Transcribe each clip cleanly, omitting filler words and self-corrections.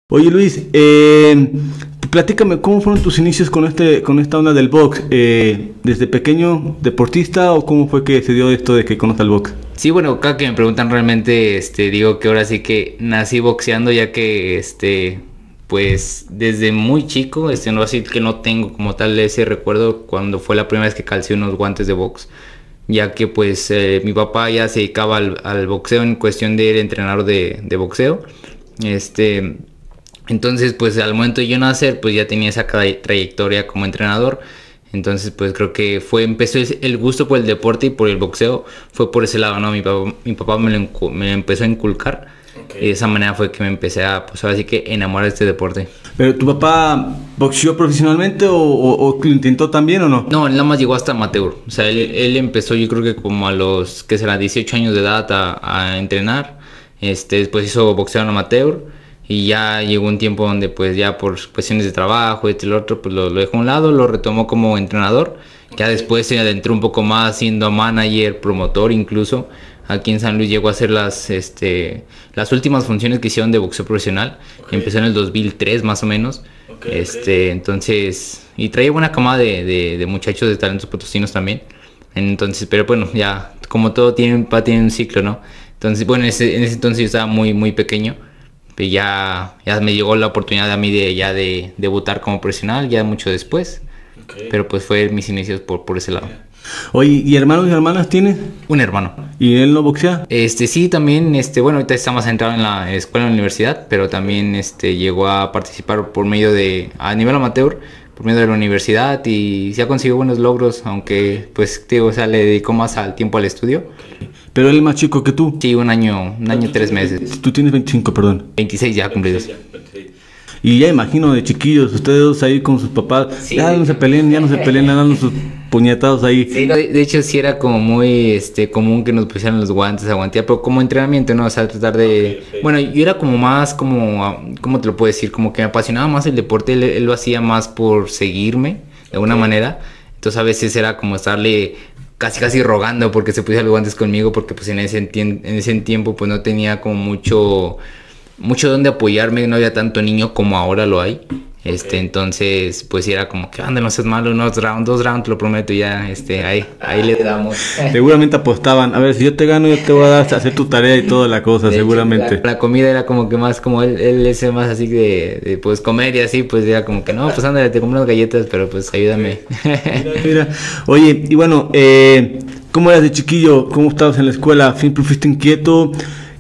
Oye Luis, platícame, ¿cómo fueron tus inicios con esta onda del box? ¿Desde pequeño deportista o cómo fue que se dio esto de que conozcas el box? Sí, bueno, cada que me preguntan realmente, digo que ahora sí que nací boxeando, ya que, pues desde muy chico, no así que no tengo como tal ese recuerdo cuando fue la primera vez que calcé unos guantes de box, ya que pues mi papá ya se dedicaba al boxeo en cuestión de ir entrenador de boxeo, entonces pues al momento de yo nacer pues ya tenía esa trayectoria como entrenador. Entonces pues creo que empezó el gusto por el deporte y por el boxeo fue por ese lado, ¿no? Mi papá me empezó a inculcar, okay. Y de esa manera fue que me empecé a, pues ahora sí que enamorar de este deporte. ¿Pero tu papá boxeó profesionalmente o lo intentó también o no? No, él nada más llegó hasta amateur. O sea, él empezó yo creo que como a los, 18 años de edad a entrenar. Después hizo boxeo en amateur. Y ya llegó un tiempo donde pues ya por cuestiones de trabajo y el otro pues lo dejó a un lado, lo retomó como entrenador. Ya después se adentró un poco más siendo manager, promotor incluso. Aquí en San Luis llegó a hacer las últimas funciones que hicieron de boxeo profesional. Okay. Empezó en el 2003 más o menos. Okay, entonces, y traía buena camada de muchachos de talentos potosinos también. Entonces, pero bueno, ya como todo tiene un ciclo, ¿no? Entonces, bueno, en ese entonces yo estaba muy, muy pequeño. Ya me llegó la oportunidad a mí de debutar como profesional ya mucho después, okay. Pero pues fue mis inicios por ese lado. Oye, ¿y hermanos y hermanas tienes? Un hermano. ¿Y él no boxea? Sí, también, bueno, ahorita está más centrado en la escuela y la universidad, pero también llegó a participar a nivel amateur, por medio de la universidad y se ha conseguido buenos logros, aunque pues o sea, le dedicó más al tiempo al estudio. Okay. ¿Pero él es más chico que tú? Sí, un año 3 meses. Tú tienes 25, perdón. 26 ya cumplidos. Y ya imagino de chiquillos, ustedes dos ahí con sus papás, sí. Ya no se peleen, dando sus puñetados ahí. Sí, de hecho sí era como muy común que nos pusieran los guantes a guantear, pero como entrenamiento, ¿no? O sea, tratar de... Okay. Bueno, yo era como más, ¿cómo te lo puedo decir? Como que me apasionaba más el deporte, él lo hacía más por seguirme, de alguna manera. Entonces a veces era como estarle casi rogando porque se pusiera los guantes conmigo, porque pues en ese tiempo pues no tenía como mucho donde apoyarme, no había tanto niño como ahora lo hay. Okay. Entonces pues era como que anda, no seas malo, dos rounds, lo prometo, ya ahí le damos. Seguramente apostaban, a ver, si yo te gano yo te voy a dar a hacer tu tarea y toda la cosa, seguramente. La comida era como que más como él es más así de pues comer y así, pues era como que no, pues ándale, te compro unas galletas, pero pues ayúdame. Mira. Oye, y bueno, ¿cómo eras de chiquillo? ¿Cómo estabas en la escuela? ¿Siempre fuiste inquieto?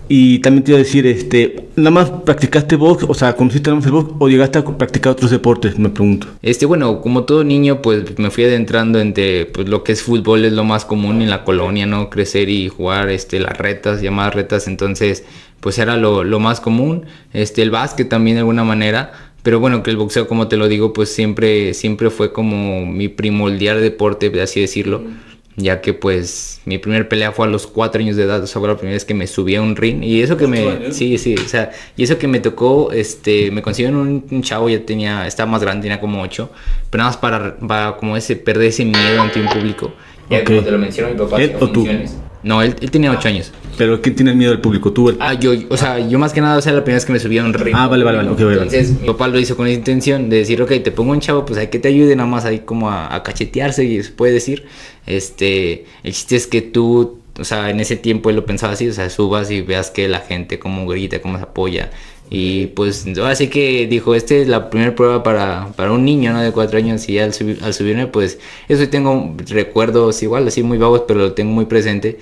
Y también te iba a decir, ¿nada más practicaste box? O sea, ¿conociste nada más el box o llegaste a practicar otros deportes? Me pregunto. Bueno, como todo niño, pues me fui adentrando entre pues lo que es fútbol, es lo más común en la colonia, ¿no? Crecer y jugar las retas, llamadas retas, entonces pues era lo más común. El básquet también de alguna manera, pero bueno, que el boxeo, como te lo digo, pues siempre fue como mi primordial deporte, de así decirlo. Ya que pues mi primer pelea fue a los 4 años de edad, o sea, fue la primera vez que me subí a un ring y eso que sí, o sea, y eso que me tocó, me consiguieron un chavo, estaba más grande, tenía como 8, pero nada más para como perder ese miedo ante un público. Ya okay. Como te lo mencionó mi papá, ¿Él o tú? No, él tenía 8 años. ¿Pero quién tiene el miedo del público? ¿Tú? Yo más que nada, o sea, la primera vez que me subí a un ring. Vale. Okay, entonces, mi papá lo hizo con esa intención de decir, ok, te pongo un chavo, pues hay que te ayude nada más ahí como a cachetearse, y se puede decir. El chiste es que tú, o sea, en ese tiempo él lo pensaba así, o sea, subas y veas que la gente cómo grita, cómo se apoya. Y pues así que dijo, es la primera prueba para un niño, ¿no? De 4 años, y ya al subirme, pues eso tengo recuerdos igual, así muy vagos, pero lo tengo muy presente,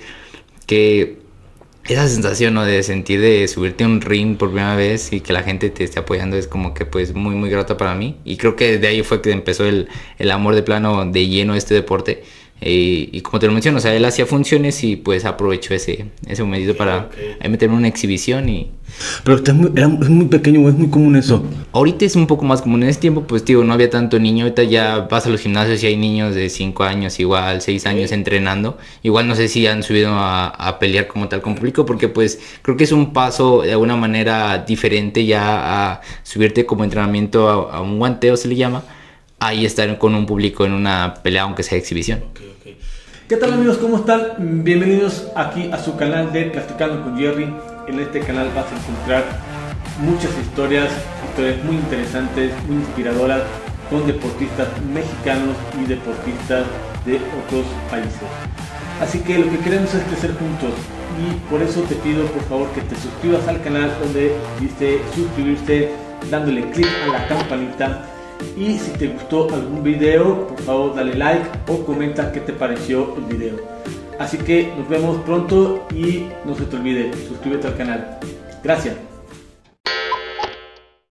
que esa sensación, ¿no? De sentir de subirte a un ring por primera vez y que la gente te esté apoyando es como que pues muy, muy grata para mí. Y creo que de ahí fue que empezó el amor de plano de lleno a este deporte. Y como te lo menciono, o sea, él hacía funciones y pues aprovechó ese momentito para meterme en una exhibición y... Pero es muy pequeño, es muy común eso. Ahorita es un poco más común. En ese tiempo, pues, tío, no había tanto niño. Ahorita ya vas a los gimnasios y hay niños de 5 años, igual, 6 años entrenando. Igual no sé si han subido a pelear como tal con público, porque pues creo que es un paso de alguna manera diferente ya a subirte como entrenamiento a un guanteo, se le llama. Ahí estar con un público en una pelea, aunque sea exhibición. Okay. ¿Qué tal, amigos? ¿Cómo están? Bienvenidos aquí a su canal de Platicando con Jerry. En este canal vas a encontrar muchas historias muy interesantes, muy inspiradoras, con deportistas mexicanos y deportistas de otros países. Así que lo que queremos es crecer juntos, y por eso te pido por favor que te suscribas al canal donde dice suscribirse, dándole clic a la campanita. Y si te gustó algún video, por favor dale like o comenta qué te pareció el video. Así que nos vemos pronto y no se te olvide, suscríbete al canal. Gracias.